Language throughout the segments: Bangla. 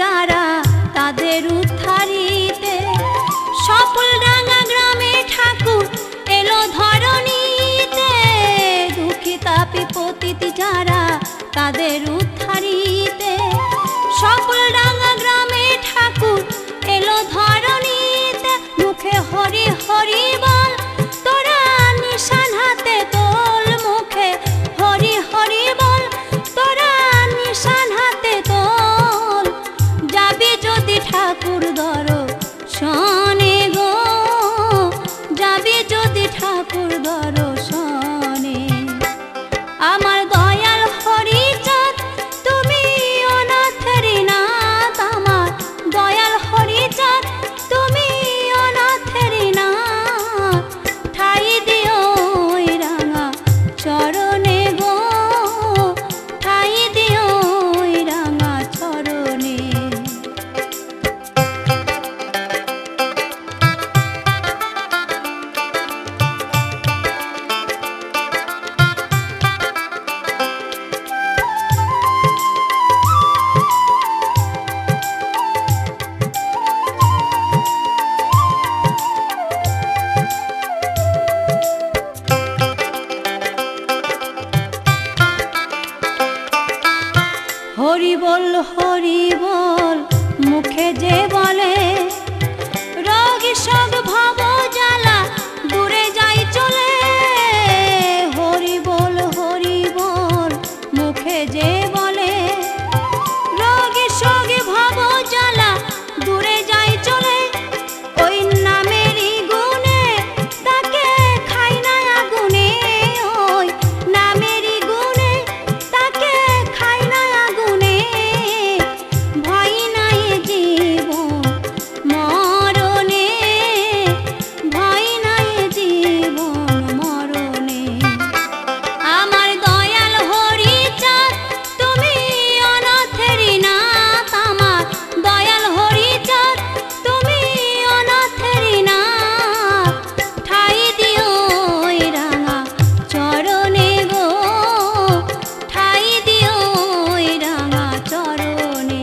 যারা তাদের উদ্ধারিতে। সফলডাঙ্গা গ্রামে ঠাকুর এলো ধরণীতে, দুঃখী তাপি পতিত যারা তাদের উদ্ধারিতে। সফলডাঙ্গা গ্রামে ঠাকুর এলো ধরণীতে, মুখে হরি হরি বল তোরা নিশান হাতে তোল, মুখে হরি হরি বল তোরা নিশান হাতে তোল। যাবি যদি ঠাকুর দর্শনে গো, যাবি যদি ঠাকুর দর্শনে। আমার দয়াল হরিচাঁদ তুমি অনাথের নাথ, আমার দয়াল হরিচাঁদ তুমি অনাথের নাথ। ঠাই দিও ওই রাঙা চরণে গো, ঠাই দিও ওই রাঙা চরণে। হরি বল মুখে যে বলে, রোগী সব ভব জ্বালা দূরে যাই চলে। হরি বল মুখে যে বলে, রোগী সব ভব জ্বালা দূরে যাই চলে। ওই নামেরই গুণে তাকে খাই না আগুনে, ওই নামেরই গুণে তাকে খাই না আগুনে। ভয় নাই জীবন মরণে, ভয় নাই জীবন মরণে। আমার দয়াল হরিচাঁদ তুমি অনাথের নাথ, আমার দয়াল হরিচাঁদ তুমি অনাথের নাথ। ঠাই দিও ওই রাঙা চরণে গো, ঠাই দিও ওই রাঙা চরণে।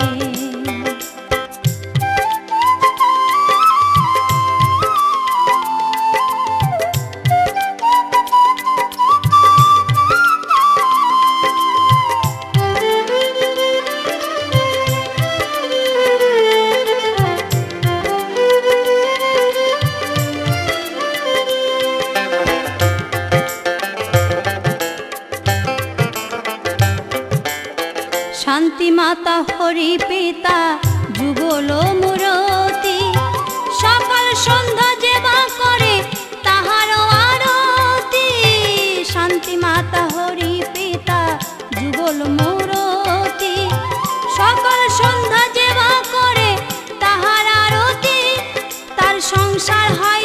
শান্তি মাতা হরি পিতা যুগল মূরতি, সকাল সন্ধ্যা যেবা করে তাহার আরতি। শান্তি মাতা হরি পিতা যুগল মূরতি, সকাল সন্ধ্যা যেবা করে তাহার আরতি। তার সংসার হয়